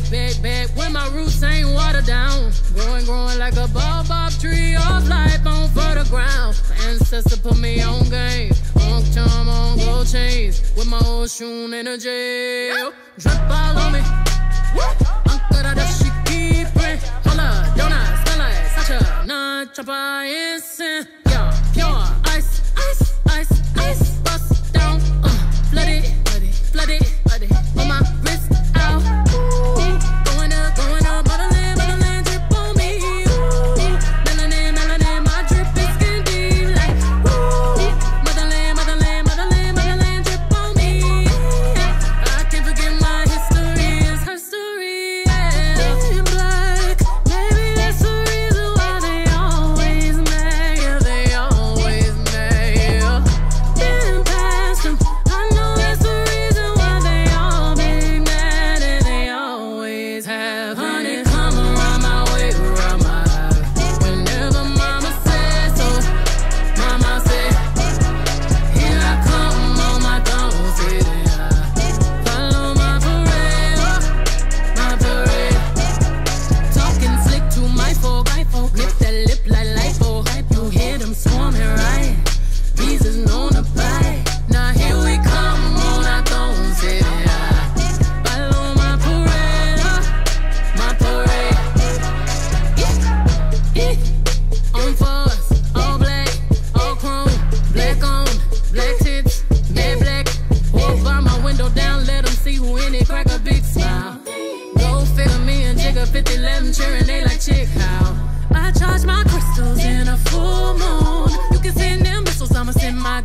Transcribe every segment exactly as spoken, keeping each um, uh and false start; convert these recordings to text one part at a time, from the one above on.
back, back. When my roots ain't watered down. Growing, growing like a baobab tree of life on fertile ground. My ancestor put me on game. On charm, on gold chains. With my old shoe in a jail. Drip all on me. Uncle da she keep it. Hola, donuts, starlight, such a non-chopper instant. Yeah, pure ice, ice, ice, ice. Bust down, uh, flood it, flood it, flood it, flood it. On my wrist out. Ooh, going up, going up, motherland, motherland, drip on me. Ooh, melanin, melanin, my drip is skin deep like. Ooh, motherland, motherland, motherland, motherland, drip on me. I can't forget my history is her story. Yeah. In black, maybe that's the reason why they always mad. Yeah, they always mad. Yeah. Been past them. I know that's the reason why they all be mad, and they always have. Honey, come around my way, around my house. Whenever mama says so, mama said, here I come on my throne, sitting high. Follow my parade, my parade. Talking slick to my folk, nip that lip like lipo. You hear them swarming, right? Bees is known to bite. Now here we come on our throne, sitting high. Follow my parade, my parade. Yeah, yeah. On for us, all black, all chrome, black on, black tits, dead black. Walk by my window down, let them see who in it, crack a big smile. Go figure, me and Jigga fifty eleven cheering, they like chick how. I charge my crystals in a full moon. You can send them missiles, I'ma send my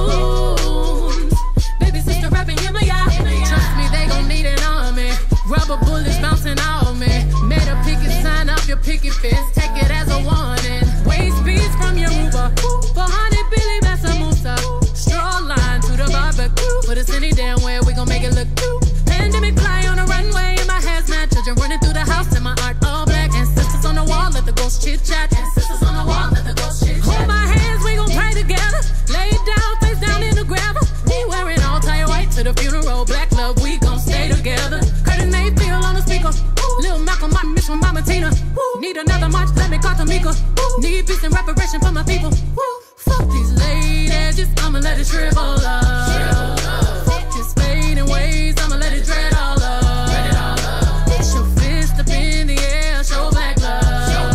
goons. Baby sister rapping, hear me out. Trust me, they gon' need an army. Rubber bullets bouncing off me. Made a picket sign up your picket fence. Take it as a warning. Waste beats from your Uber. four hundred Billy Massamusa. Straw line to the barbecue. Put us any damn way, we gon' make it look cute. Pandemic fly on the runway in my hazmat. Children running through the house in my art all black. Ancestors on the wall, let the ghost chit chat. Ancestors on the wall, let the ghost chit chat. Hold my hands, we gon' pray together. Lay down, face down in the gravel. We wearing all tie white to the funeral. Black love, we gon' stay together. Curtis Mayfield on the speaker. Lil Malcolm, my mission with Mama Tina. Need another march, let me call Tamika. Need peace and reparation for my people. Fuck these ladies, just I'ma let it shrivel up. Fuck this fading ways, I'ma let it dread all up. Get your fist up in the air, show black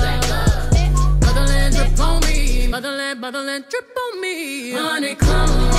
love. Motherland drip on me, motherland, motherland drip on me. Honey, come on.